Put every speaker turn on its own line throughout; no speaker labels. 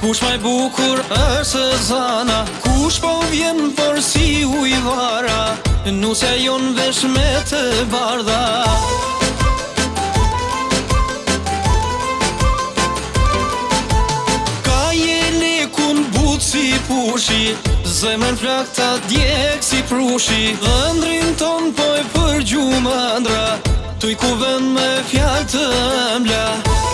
Kush maj bukur është se zana, kush po vjen për si ujvara, nusja jon vesh me të bardha. Ka jeli kun but si pushi, zemrën flak ta djek si prushi, ëndrin ton po e përgju mëndra, tuj ku vend me fjall të ëmbla.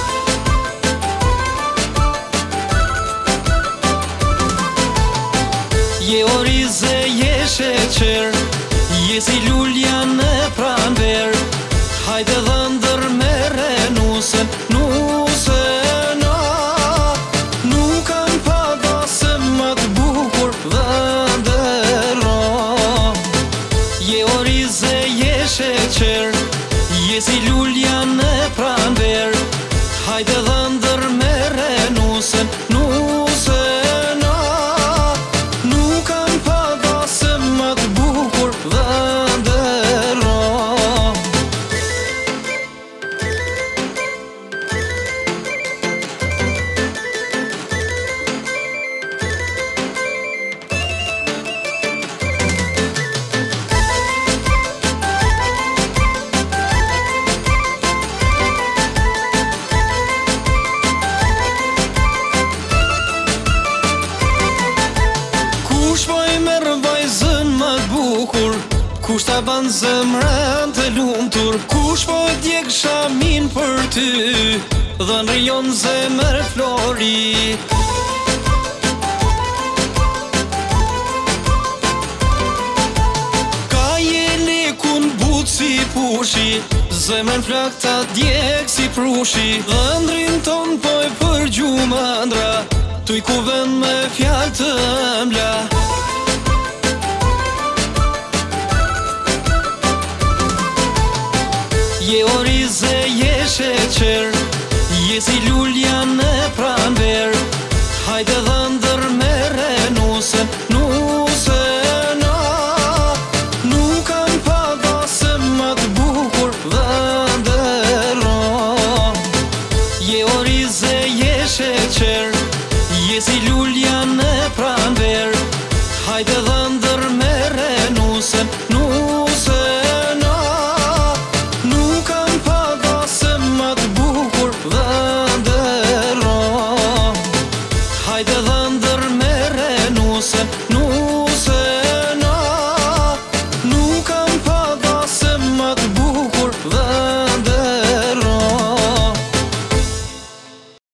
Je orize, je sheqer, je si lulja në pranver, hajde dhe ndër mere nusen, nusen a. Nuk kam pada se më të bukur dhe ndërra. Je orize, je sheqer, je si lulja në pranver, hajde dhe ndër mere nusen, nusen a. Kush ta ban zemrën të lumtur, kush po djeg shamin për ty, dhe në rion zemër flori. Ka jeli kun but si pushi, zemrën flak ta djeg si prushi, dhe ndrin ton po e përgju mëndra, tuj ku vend me fjall të ëmbla. Je orize, je sheqer, je si lulja në pranver, hajde dhe